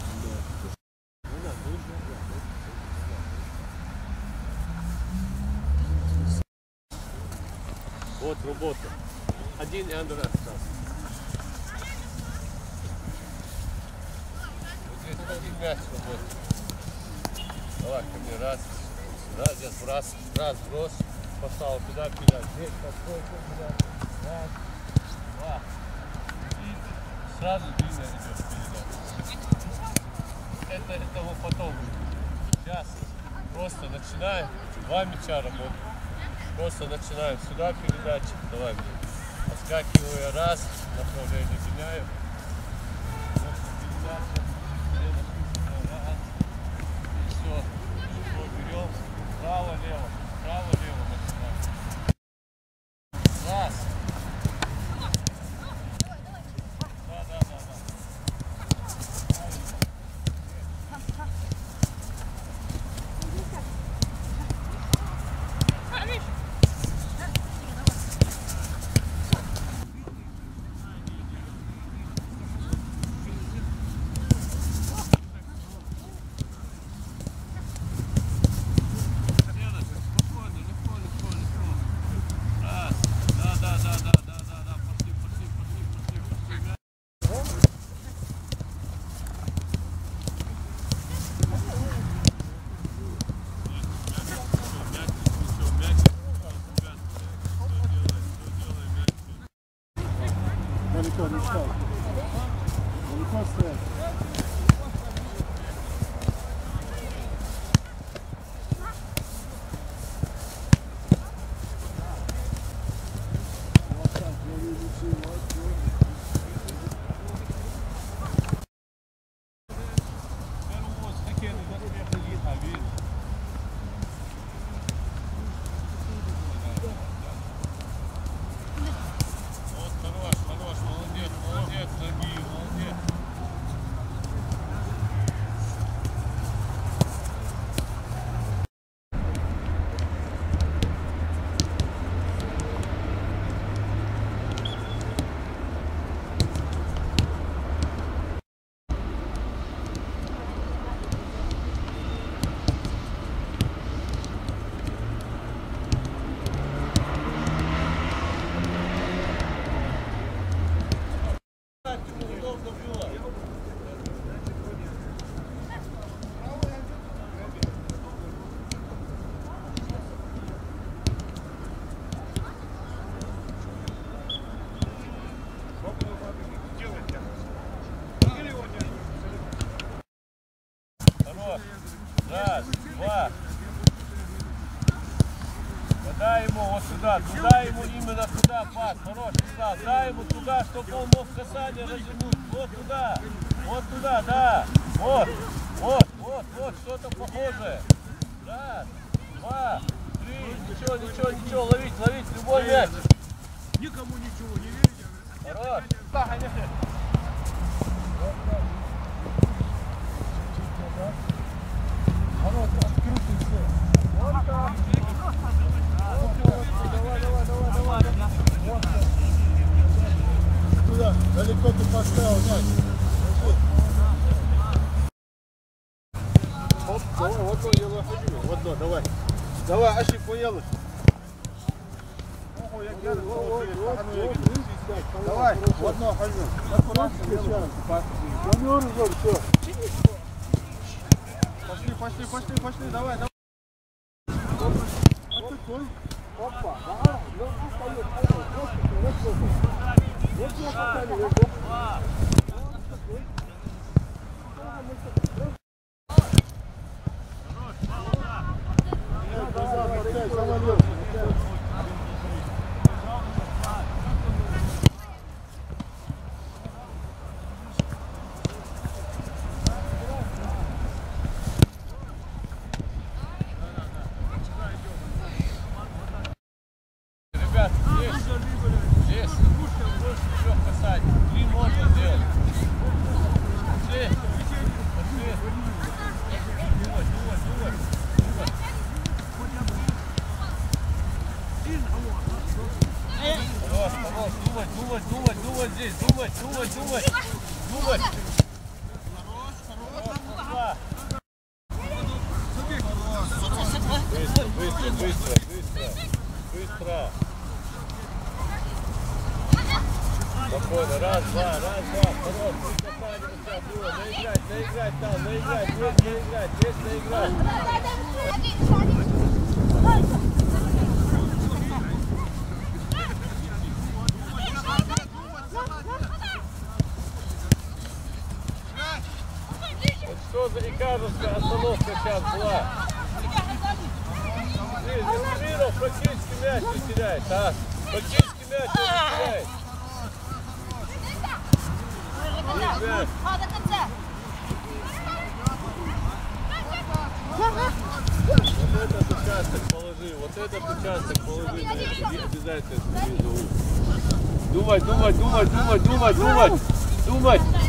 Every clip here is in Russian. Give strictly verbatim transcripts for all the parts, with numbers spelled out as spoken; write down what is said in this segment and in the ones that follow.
Вот работа. Один и Андрей остался. Вот здесь один мяч работает. Давай ко мне, раз. Раз, здесь раз, раз, брос. Поставил туда, передач. Здесь подходит, передач. Раз, два. И сразу длинная идет передача. Это, это вот потом. Сейчас просто начинаем. Два мяча работают. Просто начинаем сюда передачи. Давай мне. Отскакиваю раз, направление меняю. Просто передача. Раз. И все. Все берем. Право-лево. Право-лево начинаем. Раз. Да, да, да, да. Далеко не стал. Далеко стоять. Раз, два. Дай ему вот сюда, туда ему именно туда пас, хороший стал. Дай ему туда, чтобы он мог касание развернуть. Вот туда, вот туда, да. Вот, вот, вот, вот, что-то похожее. Раз, два, три. Ничего, ничего, ничего, ловить, ловить, любой мяч. Никому ничего не верите. Хорош. Народ, открытый все. Вот так. Давай, давай, давай, давай. Вот так. Туда, далеко ты поставил мяч. Оп, давай, вот он, делай. Вот он, давай. Давай, Ашик, поел. Давай, вот он, Хальмин. Замерз, все. Пошли, пошли, пошли, пошли, давай, давай. Вот такой. Опа, да, ну встает, встает, вот такой, вот такой. Вот я поставил, вот такой. Думать, думать, думать здесь, думать, думать, думать, думать. Хорош, хорош. спокойно. Раз, два, раз, два. Хорош, три касания у тебя было. Наиграть, наиграть там, наиграть, есть наиграть, есть наиграть. Вот что за икарусская остановка сейчас была? Дезертиров практически мяч не теряет, а? Практически мяч не теряет. А, до конца. Вот этот участок положи, вот этот участок положи, обязательно снизу. Думать, думать, думать, думать, думать, думать, думать.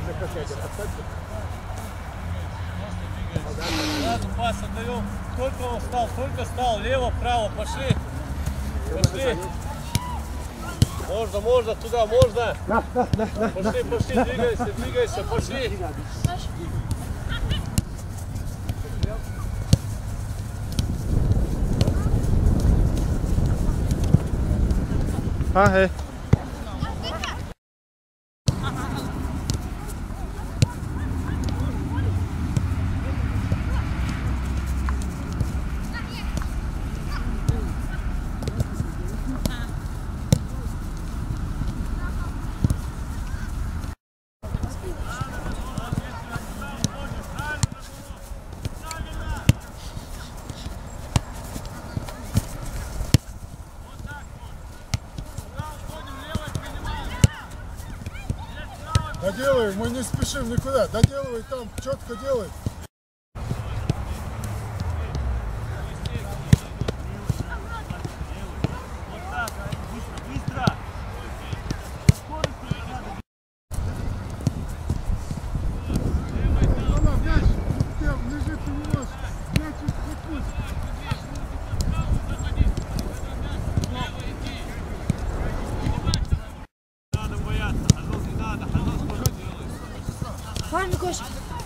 Сразу пас отдаем. Только он встал, только встал. Лево, вправо, пошли. Пошли. Можно, можно, туда, можно. Пошли, пошли, двигайся, двигайся, пошли. А, эй. Доделай, мы не спешим никуда. Доделывай там, четко делай. Ладно, Коша.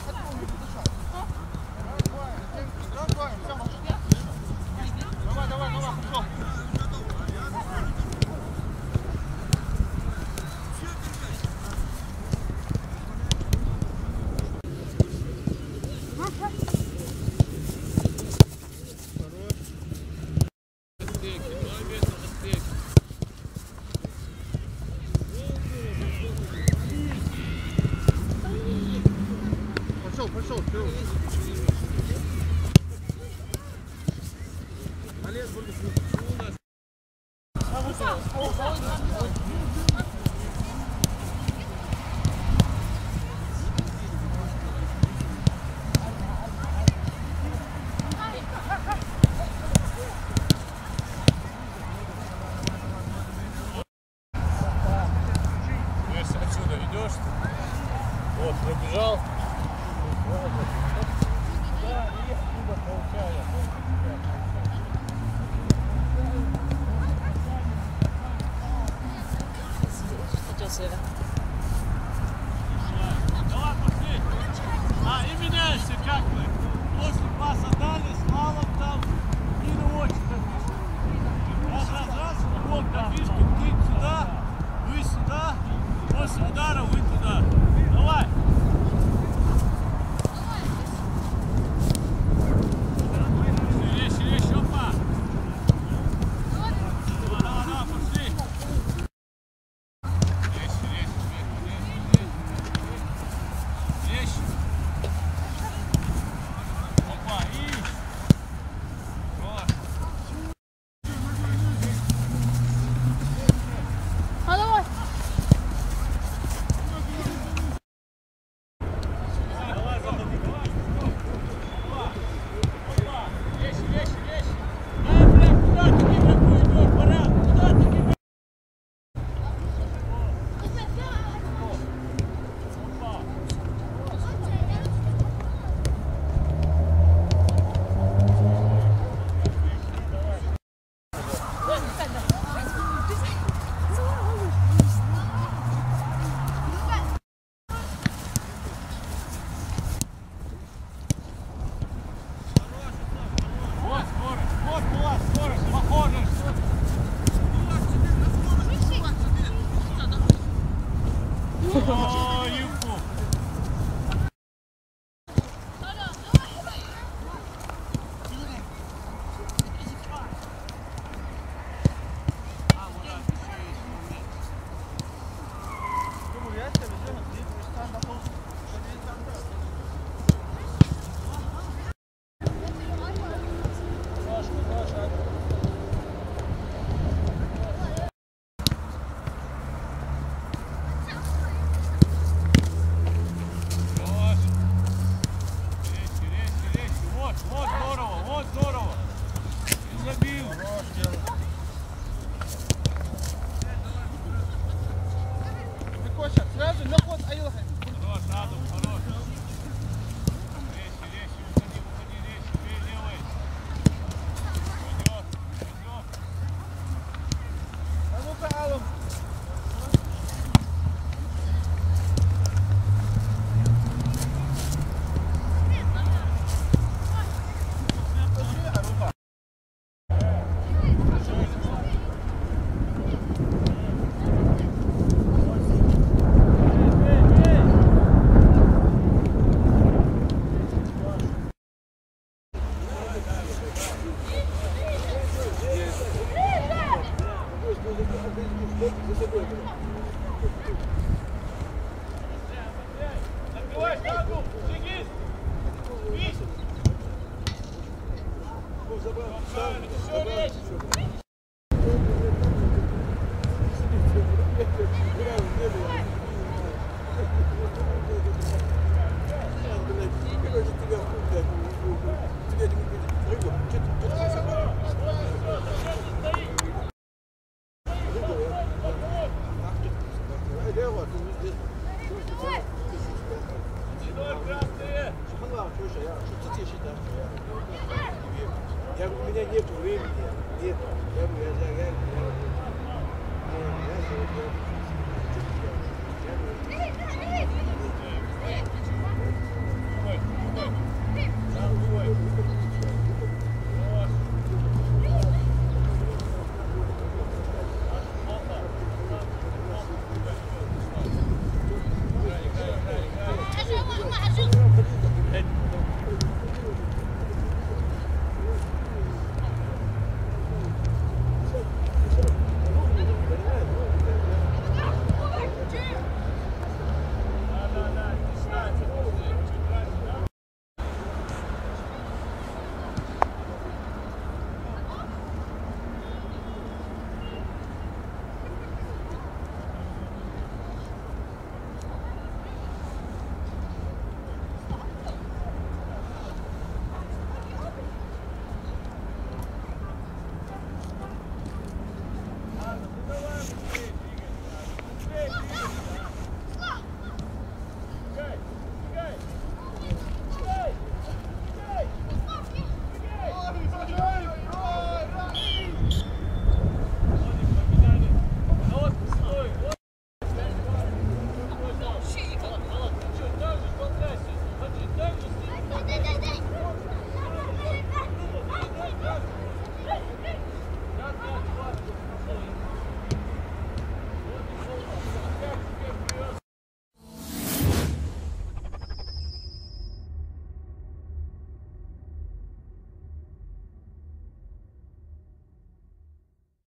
Давай, давай, давай, пошел. Пошел, пошел, вперед. Олег, будет. Если отсюда идешь, вот, пробежал. Да, и оттуда получаю. Давай, пошли. А, и меняешься, как вы? После паса дали, с малом там, и на очи допишем. Раз, раз, раз, вот, допишки, ты сюда, вы сюда, после удара вы туда. Давай. Oh!